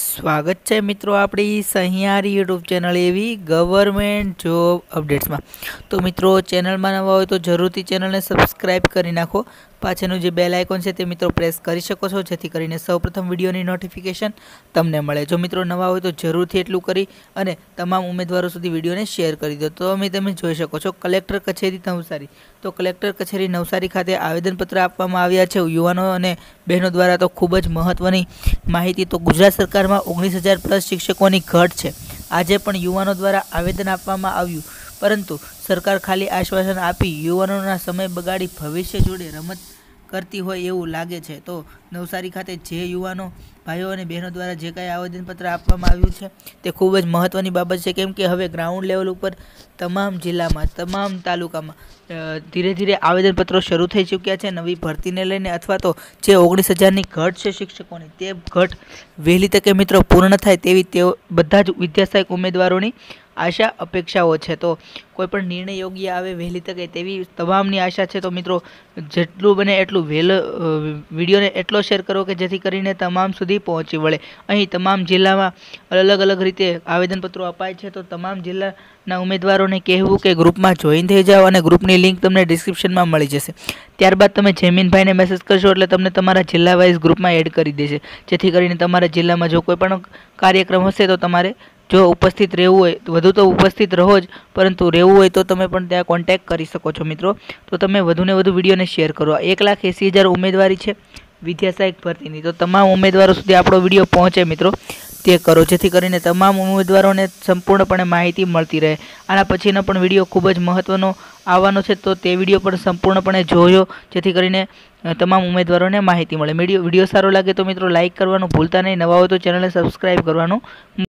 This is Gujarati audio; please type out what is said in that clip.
સ્વાગત છે મિત્રો આપણી સહિયારી યુટ્યુબ ચેનલ એવી ગવર્મેન્ટ જોબ અપડેટ્સમાં। તો મિત્રો ચેનલમાં નવા હોય તો જરૂરથી ચેનલને સબસ્ક્રાઈબ કરી નાખો। પાછળનું જે બેલ આઇકોન છે તે મિત્રો પ્રેસ કરી શકો છો, જેથી કરીને સૌપ્રથમ વિડીયોની નોટિફિકેશન તમને મળે। જો મિત્રો નવા હોય તો જરૂરથી એટલું કરી અને તમામ ઉમેદવારો સુધી વિડીયોને શેર કરી દો। તો તમે જોઈ શકો છો કલેક્ટર કચેરી નવસારી। તો કલેક્ટર કચેરી નવસારી ખાતે આવેદનપત્ર આપવામાં આવ્યા છે યુવાનો અને બહેનો દ્વારા। તો ખૂબ જ મહત્વની માહિતી। તો ગુજરાત સરકારમાં 19,000 પ્લસ શિક્ષકોની ઘટ છે। આજે પણ યુવાનો દ્વારા આવેદન આપવામાં આવ્યું, પરંતુ સરકાર ખાલી આશ્વાસન આપી યુવાનોના સમય બગાડી ભવિષ્ય જોડે રમત કરતી હોય એવું લાગે છે। તો નવસારી ખાતે જે યુવાનો ભાઈઓ અને બહેનો દ્વારા જે કાંઈ આવેદનપત્ર આપવામાં આવ્યું છે તે ખૂબ જ મહત્વની બાબત છે, કેમ કે હવે ગ્રાઉન્ડ લેવલ ઉપર તમામ જિલ્લામાં, તમામ તાલુકામાં ધીરે ધીરે આવેદનપત્રો શરૂ થઈ ચૂક્યા છે નવી ભરતીને લઈને, અથવા તો જે 19,000ની ઘટ છે શિક્ષકોની, તે ઘટ વહેલી તકે મિત્રો પૂર્ણ થાય તેવી તેઓ બધા જ વિદ્યાસહાયક ઉમેદવારોની આશા અપેક્ષાઓ છે। તો કોઈ પણ નિર્ણય યોગ્ય આવે વહેલી તકે તેવી તમામની આશા છે। તો મિત્રો જેટલું બને એટલું વિડીયોને એટલો શેર કરો કે જેથી કરીને તમામ સુધી પહોંચી વળે। અહીં તમામ જિલ્લામાં અલગ અલગ રીતે આવેદનપત્રો અપાય છે। તો તમામ જિલ્લાના ઉમેદવારોને કહેવું કે ગ્રુપમાં જોઈન થઈ જાઓ અને ગ્રુપની લિંક તમને ડિસ્ક્રિપ્શનમાં મળી જશે। ત્યારબાદ તમે જમીનભાઈને મેસેજ કરશો એટલે તમને તમારા જિલ્લા વાઇઝ ગ્રુપમાં એડ કરી દેશે, જેથી કરીને તમારા જિલ્લામાં જો કોઈ પણ કાર્યક્રમ હશે તો તમારે જો ઉપસ્થિત રહેવું હોય તો વધુ તો ઉપસ્થિત રહો જ, પરંતુ રહેવું હોય તો તમે પણ ત્યાં કોન્ટેક્ટ કરી શકો છો મિત્રો। તો તમે વધુને વધુ વિડીયોને શેર કરો। 1,80,000 ઉમેદવારી છે વિદ્યાસહાયક ભરતીની। તો તમામ ઉમેદવારો સુધી આપણો વિડીયો પહોંચે મિત્રો તે કરો, જેથી કરીને તમામ ઉમેદવારોને સંપૂર્ણપણે માહિતી મળતી રહે। આના પછીનો પણ વિડીયો ખૂબ જ મહત્વનો આવવાનો છે, તો તે વિડીયો પણ સંપૂર્ણપણે જોજો, જેથી કરીને તમામ ઉમેદવારોને માહિતી મળે। વિડીયો સારો લાગે તો મિત્રો લાઇક કરવાનું ભૂલતા નહીં, નવા હોય તો ચેનલને સબસ્ક્રાઈબ કરવાનું